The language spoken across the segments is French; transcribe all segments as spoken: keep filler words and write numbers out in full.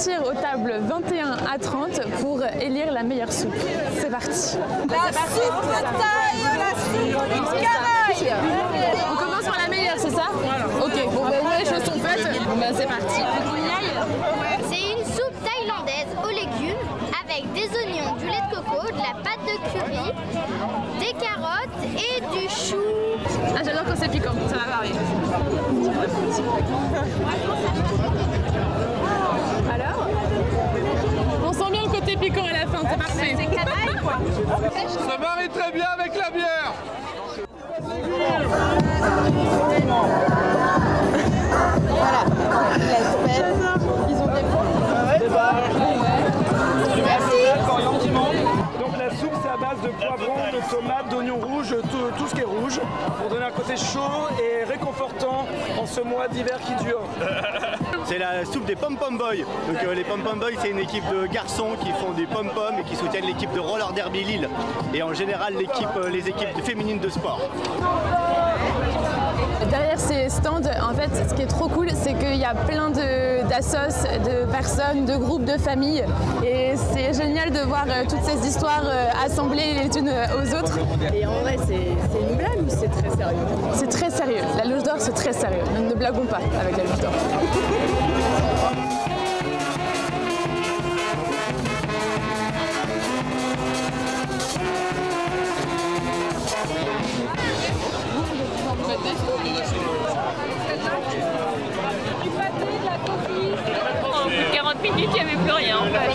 réfléchir aux tables vingt et un à trente pour élire la meilleure soupe. C'est parti. La soupe taille, la soupe canaille. On commence par la meilleure, c'est ça? Voilà. Ok, bon, bah, les choses sont faites. Bon, bah, c'est parti. C'est une soupe thaïlandaise aux légumes avec des oignons, du lait de coco, de la pâte de curry, des carottes et du chou. Ah, j'adore quand c'est piquant, ça va varier. Alors? On sent bien le côté piquant à la fin, c'est parfait. C'est canaille quoi. Ça marie très bien avec la bière. Voilà, l'espèce. Ils ont des Merci. Donc la soupe c'est à base de poivrons, de tomates, d'oignons rouges, tout, tout ce qui est rouge, pour donner un côté chaud et réconfortant en ce mois d'hiver qui dure. C'est la soupe des Pom Pom Boys. Donc euh, les Pom Pom Boys, c'est une équipe de garçons qui font des pom pom et qui soutiennent l'équipe de roller derby Lille et en général l'équipe, euh, les équipes féminines de sport. Derrière ces stands, en fait, ce qui est trop cool, c'est qu'il y a plein d'assos, de, de personnes, de groupes, de familles. Et c'est génial de voir euh, toutes ces histoires euh, assemblées les unes aux autres. Et en vrai, c'est une blague ou c'est très sérieux? C'est très sérieux. La Loge d'Or, c'est très sérieux. Ne, ne blaguons pas avec la Loge d'Or. En plus de quarante minutes, il n'y avait plus rien en fait.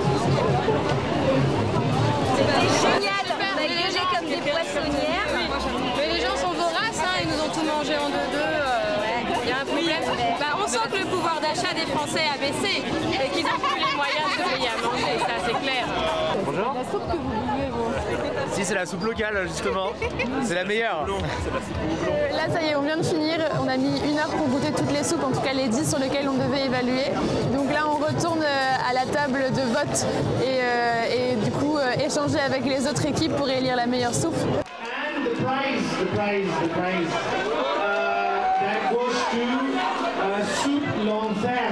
C'était génial, on a gueulé comme des poissonnières. Mais les gens sont voraces, hein, ils nous ont tout mangé en deux-deux. Il y a un problème. Bah, on sent que le pouvoir d'achat des Français a baissé et qu'ils n'ont plus les moyens de se payer à manger, ça c'est clair. Bonjour. La soupe que vous buvez, vous? Si, c'est la soupe locale justement. C'est la meilleure. Euh, Là, ça y est, on vient de finir. On a mis une heure pour goûter toutes les soupes, en tout cas les dix sur lesquelles on devait évaluer. Donc là, on retourne à la table de vote et, euh, et du coup euh, échanger avec les autres équipes pour élire la meilleure soupe. And the prize, the prize, the prize, uh, that goes to uh, Soupe Lanvert.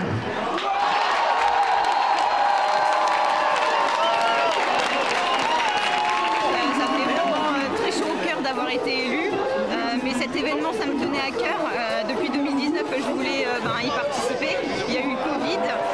Ça fait vraiment euh, très chaud au cœur d'avoir été élu. Euh, mais cet événement, ça me tenait à cœur. Euh, depuis deux mille dix-neuf, je voulais euh, ben, y participer. Il y a eu le Covid.